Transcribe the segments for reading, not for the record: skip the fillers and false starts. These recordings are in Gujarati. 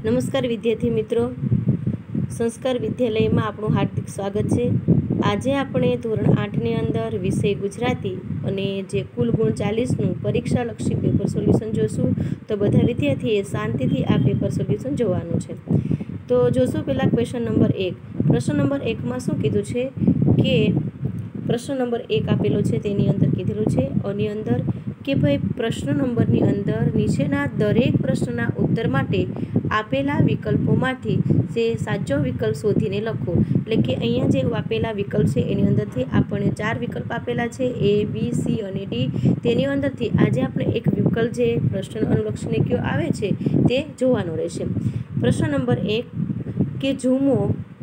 નમસ્કાર વિદ્યાર્થી મિત્રો, સંસ્કાર વિદ્યાલયમાં આપણું હાર્દિક સ્વાગત છે। આજે આપણે ધોરણ 8ની અંદર વિષય ગુજરાતી અને જે કુલ ગુણ 40નું પરીક્ષાલક્ષી પેપર સોલ્યુશન જોશું। તો બધા વિદ્યાર્થીએ શાંતિથી આ પેપર સોલ્યુશન જોવાનું છે। તો જોશું પહેલાં ક્વેશ્ચન નંબર 1। પ્રશ્ન નંબર 1માં શું કીધું છે કે પ્રશ્ન નંબર 1 આપેલો છે, તેની અંદર કીધેલું છે આની અંદર કે ભાઈ પ્રશ્ન નંબરની અંદર નીચેના દરેક પ્રશ્નના ઉત્તર માટે આપેલા વિકલ્પોમાંથી જે સાચો વિકલ્પ શોધીને લખો। એટલે કે અહીંયા જે આપેલા વિકલ્પ છે એની અંદરથી આપણને 4 વિકલ્પ આપેલા છે, A, B, C અને D। તેની અંદરથી આજે આપણે એક વિકલ્પ જે પ્રશ્ન અનુલક્ષીને કયો આવે છે તે જોવાનો રહેશે। પ્રશ્ન નંબર 1 કે ઝુમો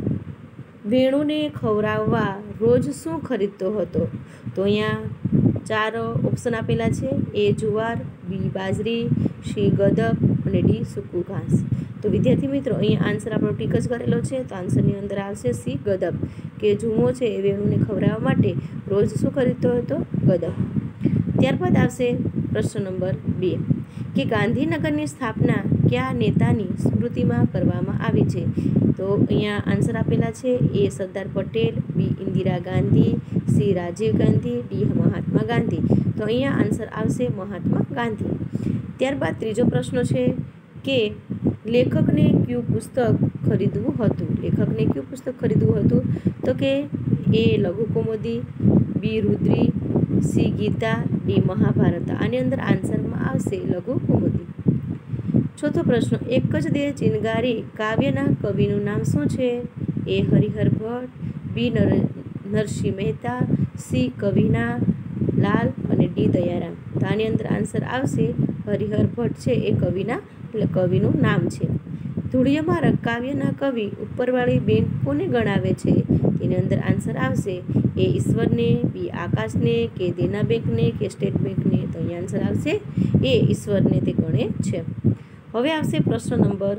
વેણુને ખવડાવવા રોજ શું ખરીદતો હતો? તો અહીંયા 4 ઓપ્શન આપેલા છે, A જુવાર, B બાજરી, C ગદબ અને D સૂકું ઘાસ। તો વિદ્યાર્થી મિત્રો અહીંયા આન્સર આપણો ટીક જ કરેલો છે, તો આન્સરની અંદર આવશે C ગદબ, કે ઝુમો છે એ વેણુને ખવડાવવા માટે રોજ શું ખરીદતો હતો? ગદબ। ત્યારબાદ આવશે પ્રશ્ન નંબર 2 કે ગાંધીનગરની સ્થાપના કયા નેતાની સ્મૃતિમાં કરવામાં આવી છે? તો અહીંયા આન્સર આપેલા છે, A Sardar Patel, B Indira Gandhi, C Rajiv Gandhi, D Mahatma Gandhi. તો અહીંયા આન્સર આવશે મહાત્મા ગાંધી। ત્યારબાદ ત્રીજો પ્રશ્ન છે કે લેખકને કયું પુસ્તક ખરીદવું હતું? લેખકને કયું પુસ્તક ખરીદવું હતું? તો કે A લઘુકૌમુદી, B Rudri, C Gita, D Mahabharata. આની અંદર આન્સરમાં આવશે લઘુકૌમુદી। ચોથો પ્રશ્ન, એક જ દે ચિનગારી કાવ્યના કવિનું નામ શું છે? A Harihar Bhatt, B Narsinh Mehta, C કવિના લાલ અને D દયારામ। તો આની અંદર આન્સર આવશે હરિહર ભટ્ટ છે એ કવિના એટલે કવિનું નામ છે। ધૂળિયામારક કાવ્યના કવિ ઉપરવાળી બેન કોને ગણાવે છે? તેની અંદર આન્સર આવશે A ઈશ્વરને, B આકાશને, કે દેના બેંકને, કે સ્ટેટ બેંકને। તો અહીંયા આન્સર આવશે A ઈશ્વરને તે ગણે છે। હવે આવશે પ્રશ્ન નંબર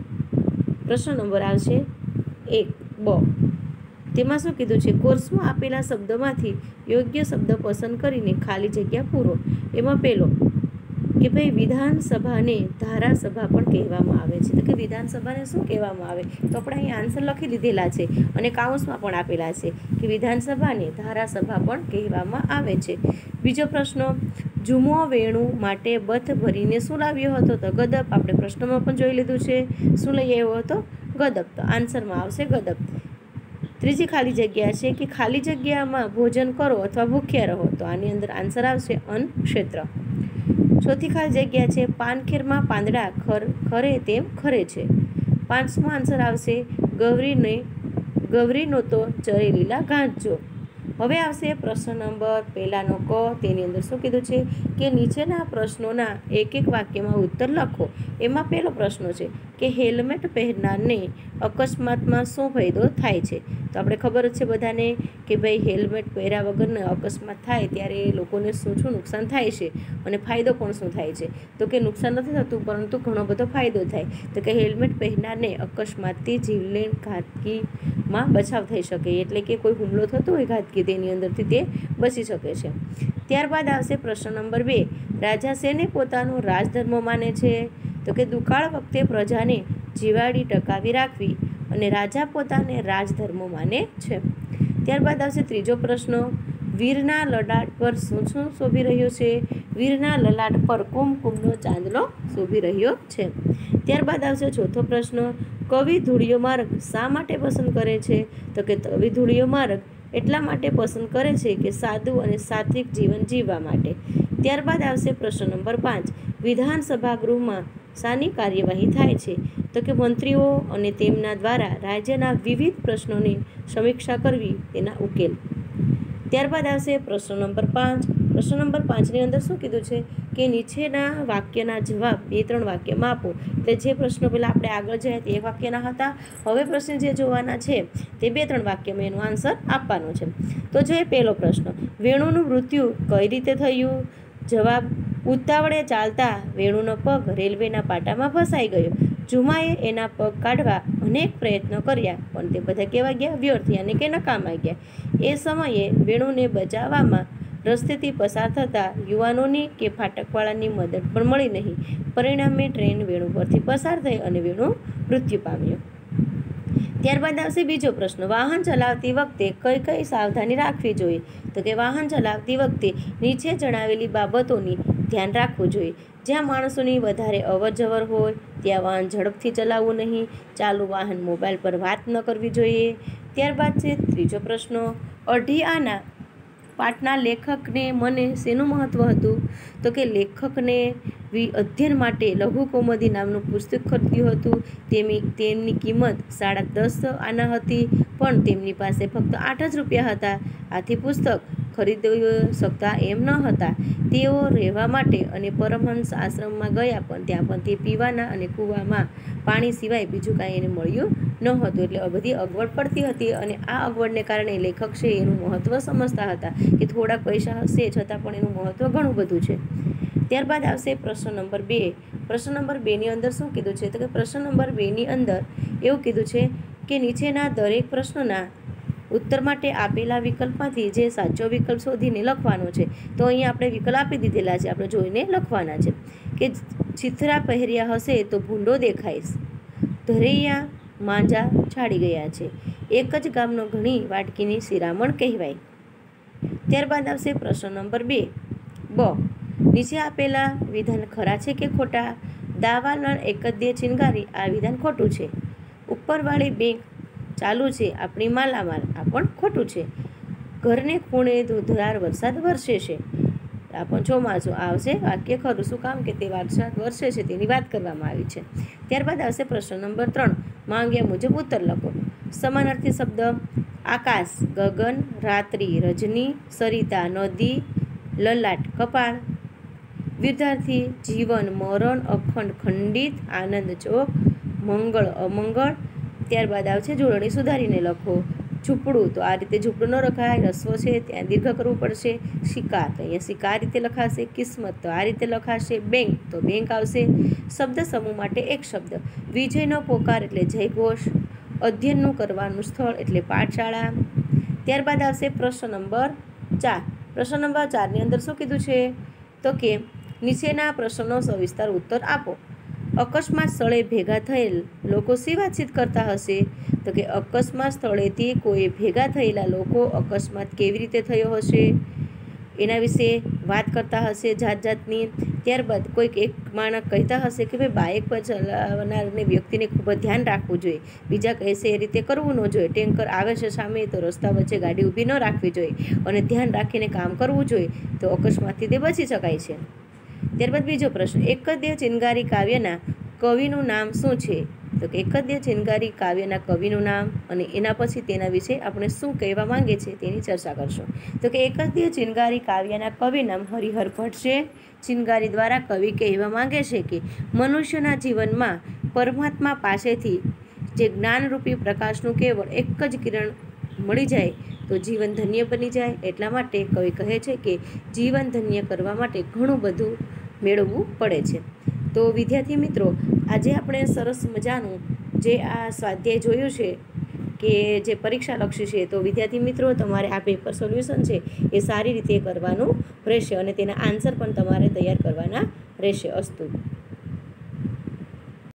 આવશે 1 બ। તેમાં શું કીધું છે? કોર્સમાં આપેલા શબ્દોમાંથી યોગ્ય શબ્દ પસંદ કરીને ખાલી જગ્યા પૂરો। એમાં પહેલો કે ભાઈ વિધાનસભાને ધારાસભા પણ કહેવામાં આવે છે। તો કે વિધાનસભાને શું કહેવામાં આવે? તો આપણે અહીં આન્સર લખી દીધેલા છે અને કાઉન્સમાં પણ આપેલા છે કે વિધાનસભાને ધારાસભા પણ કહેવામાં આવે છે। બીજો પ્રશ્ન, ઝુમો વેણુ માટે બથ ભરીને શું લાવ્યો હતો? તો ગદબ। આપણે પ્રશ્નમાં પણ જોઈ લીધું છે, શું લઈ આવ્યો હતો? ગદબ। તો આન્સરમાં આવશે ગદબ। ત્રીજી ખાલી જગ્યા છે કે ખાલી જગ્યામાં ભોજન કરો અથવા ભૂખ્યા રહો। તો આની અંદર આન્સર આવશે અન્ન ક્ષેત્ર। ચોથી ખાલી જગ્યા છે પાનખેરમાં પાંદડા ખરે તેમ ખરે છે। પાંચમો આન્સર આવશે ગવરીનો તો ચરે લીલા ઘાસ જો। હવે આવશે પ્રશ્ન નંબર પહેલાનો ક। તેની અંદર શું કીધું છે કે નીચેના પ્રશ્નોના એક એક વાક્યમાં ઉત્તર લખો। એમાં પહેલો પ્રશ્ન છે કે હેલ્મેટ પહેરનારને અકસ્માતમાં શું ફાયદો થાય છે? તો આપણે ખબર જ છે બધાને કે ભાઈ હેલ્મેટ પહેર્યા વગરને અકસ્માત થાય ત્યારે લોકોને શું નુકસાન થાય છે અને ફાયદો પણ શું થાય છે? તો કે નુકસાન નથી થતું પરંતુ ઘણો બધો ફાયદો થાય। તો કે હેલ્મેટ પહેરનારને અકસ્માતથી જીવલેણ ઘાતકીમાં બચાવ થઈ શકે, એટલે કે કોઈ હુમલો થતો હોય ઘાતકી તેની અંદરથી તે બચી શકે છે। ત્યારબાદ આવશે પ્રશ્ન નંબર 2, રાજા શેને પોતાનો રાજધર્મ માને છે? તો કે દુકાળ વખતે પ્રજાને જીવાડી ટકાવી રાખવી અને રાજા પોતાને રાજધર્મ માને છે। ત્યારબાદ આવશે ત્રીજો પ્રશ્ન, વીરના લલાટ પર શું શોભી રહ્યો છે? વીરના લલાટ પર કુમકુમનો ચાંદલો શોભી રહ્યો છે। ત્યારબાદ આવશે ચોથો પ્રશ્ન, કવિ ધૂળિયો માર્ગ શા માટે પસંદ કરે છે? તો કે કવિ ધૂળિયો માર્ગ એટલા માટે પસંદ કરે છે કે સાદું અને સાત્વિક જીવન જીવવા માટે। ત્યારબાદ આવશે પ્રશ્ન નંબર 5, વિધાનસભા ગૃહમાં શાની કાર્યવાહી થાય છે? તો કે મંત્રીઓ અને તેમના દ્વારા રાજ્યના વિવિધ પ્રશ્નોની સમીક્ષા કરવી, તેના ઉકેલ। ત્યારબાદ આવશે પ્રશ્ન નંબર 5। પ્રશ્ન નંબર 5ની અંદર શું કીધું છે કે નીચેના વાક્યના જવાબ 2-3 વાક્યમાં આપો। એટલે જે પ્રશ્નો પહેલાં આપણે આગળ જાય તે 1 વાક્યના હતા, હવે પ્રશ્ન જે જોવાના છે તે 2-3 વાક્યમાં એનો આન્સર આપવાનો છે। તો જોઈએ પહેલો પ્રશ્ન, વેણુનું મૃત્યુ કઈ રીતે થયું? જવાબ, ઉતાવળે ચાલતા વેણુનો પગ રેલવેના પાટામાં ફસાઈ ગયો। ઝુમાએ એના પગ કાઢવા અનેક પ્રયત્નો કર્યા પણ તે બધા કેવા ગયા? વ્યર્થ, યાની કે નકામા ગયા। એ સમયે વેણુને બચાવવામાં રસ્તેથી પસાર થતા યુવાનોની કે ફાટકવાળાની મદદ પણ મળી નહીં. પરિણામે ટ્રેન વેણુ પરથી પસાર થઈ અને વેણુ મૃત્યુ પામ્યો. ત્યારબાદ આવશે બીજો પ્રશ્ન, વાહન ચલાવતી વખતે કઈ કઈ સાવધાની રાખવી જોઈએ? તો કે વાહન ચલાવતી વખતે નીચે જણાવેલી બાબતોની ધ્યાન રાખવું જોઈએ. જ્યાં માણસોની વધારે અવરજવર હોય ત્યાં વાહન ઝડપથી ચલાવવું નહીં. ચાલુ વાહન મોબાઈલ પર વાત ન કરવી જોઈએ. ત્યારબાદ છે ત્રીજો પ્રશ્ન, અઢી આના પાઠના લેખકને મને શેનું મહત્ત્વ હતું? તો કે લેખકને અધ્યયન માટે લઘુ કૌમુદી નામનું પુસ્તક ખરીદ્યું હતું. તેમની કિંમત 10.5 આના હતી, પણ તેમની પાસે ફક્ત 8 જ રૂપિયા હતા. આથી પુસ્તક ખરીદી શકતા એમ ન હતા. તેઓ રહેવા માટે અને પરમહંસ આશ્રમમાં ગયા, પણ ત્યાં પણ તે પીવાના અને કૂવામાં પાણી સિવાય બીજું કાંઈ એને મળ્યું ન હતું. એટલે બધી અગવડ પડતી હતી અને આ અગવડને કારણે લેખક છે એનું મહત્ત્વ સમજતા હતા કે થોડાક પૈસા હશે છતાં પણ એનું મહત્ત્વ ઘણું બધું છે. ત્યારબાદ આવશે પ્રશ્ન નંબર 2. પ્રશ્ન નંબર 2ની અંદર શું કીધું છે? તો કે પ્રશ્ન નંબર 2ની અંદર એવું કીધું છે કે નીચેના દરેક પ્રશ્નના ઉત્તર માટે આપેલા વિકલ્પમાંથી જે સાચો વિકલ્પ શોધીને લખવાનો છે. તો અહીંયા આપણે વિકલ્પ આપી દીધેલા છે, આપણે જોઈને લખવાના છે કે છીથરા પહેર્યા હશે તો ભૂંડો દેખાઈશ, ધરૈયા માંજા છાડી ગયા છે, એક જ ગામનો ઘણી વાટકીની શિરામણ કહેવાય. ત્યારબાદ આવશે પ્રશ્ન નંબર 2. બ, નીચે આપેલા વિધાન ખરા છે કે ખોટા? દાવાનળ એકદ્ય ચિનગારી, આ વિધાન ખોટું છે. ઉપરવાળી બેંક ચાલુ છે, આપણી માલામાલ, આ પણ ખોટું છે. ઘરને ખૂણે ધોધમાર વરસાદ વરસે છે, આ પણ ચોમાસું આવશે. વાક્ય ખરું. શું કામ? કે તે વરસાદ વરસે છે તેની વાત કરવામાં આવી છે. ત્યારબાદ આવશે પ્રશ્ન નંબર 3. માંગ્યા મુજબ ઉત્તર લખો. સમાનાર્થી શબ્દ આકાશ, ગગન, રાત્રિ, રજની, સરિતા, નદી, લલાટ, કપાળ. વિદ્યાર્થી જીવન, મરણ, અખંડ, ખંડિત, આનંદ, ચોક, મંગળ, અમંગળ. ત્યારબાદ આવશે જોડણી સુધારીને લખો. ઝૂંપડું, તો આ રીતે ઝૂંપડું ન લખાય, રસ્વો છે ત્યાં દીર્ઘ કરવું પડશે. સિક્કા, તો અહીંયા સિક્કા આ રીતે લખાશે. કિસ્મત, તો આ રીતે લખાશે. બેંક, તો બેંક આવશે. શબ્દ સમૂહ માટે એક શબ્દ. વિજયનો પોકાર એટલે જયઘોષ. અધ્યયનનું કરવાનું સ્થળ એટલે પાઠશાળા. ત્યારબાદ આવશે પ્રશ્ન નંબર 4. પ્રશ્ન નંબર 4ની અંદર શું કીધું છે? તો કે નીચેના પ્રશ્નનો સવિસ્તાર ઉત્તર આપો. અકસ્માત સ્થળે ભેગા થયેલ લોકો શી વાતચીત કરતા હશે? તો કે અકસ્માત સ્થળેથી કોઈ ભેગા થયેલા લોકો અકસ્માત કેવી રીતે થયો હશે એના વિશે વાત કરતા હશે જાત જાતની. ત્યારબાદ કોઈક એક માણસ કહેતા હશે કે ભાઈ બાઇક પર ચલાવનારને વ્યક્તિને ખૂબ જ ધ્યાન રાખવું જોઈએ, બીજા કહેશે એ રીતે કરવું ન જોઈએ, ટેન્કર આવે છે સામે તો રસ્તા વચ્ચે ગાડી ઊભી ન રાખવી જોઈએ અને ધ્યાન રાખીને કામ કરવું જોઈએ, તો અકસ્માતથી તે બચી શકાય છે. ત્યારબાદ બીજો પ્રશ્ન, એકદ્ય ચિનગારી કાવ્યના કવિનું નામ શું છે? તો કે એકદ્ય ચિનગારી કાવ્યના કવિનું નામ અને એના પછી તેના વિશે આપણે શું કહેવા માંગે છે તેની ચર્ચા કરશું. તો કે એકદ્ય ચિનગારી કાવ્યના કવિ નામ હરિહર ભટ્ટ છે. ચિનગારી દ્વારા કવિ કહેવા માંગે છે કે મનુષ્યના જીવનમાં પરમાત્મા પાસેથી જે જ્ઞાનરૂપી પ્રકાશનું કેવળ એક જ કિરણ મળી જાય તો જીવન ધન્ય બની જાય. એટલા માટે કવિ કહે છે કે જીવન ધન્ય કરવા માટે ઘણું બધું મેળવવું પડે છે. તો વિદ્યાર્થી મિત્રો, આજે આપણે સરસ મજાનું જે આ સ્વાધ્યાય જોયું છે કે જે પરીક્ષાલક્ષી છે, તો વિદ્યાર્થી મિત્રો તમારે આ પેપર સોલ્યુશન છે એ સારી રીતે કરવાનું રહેશે અને તેના આન્સર પણ તમારે તૈયાર કરવાના રહેશે. અસ્તુ.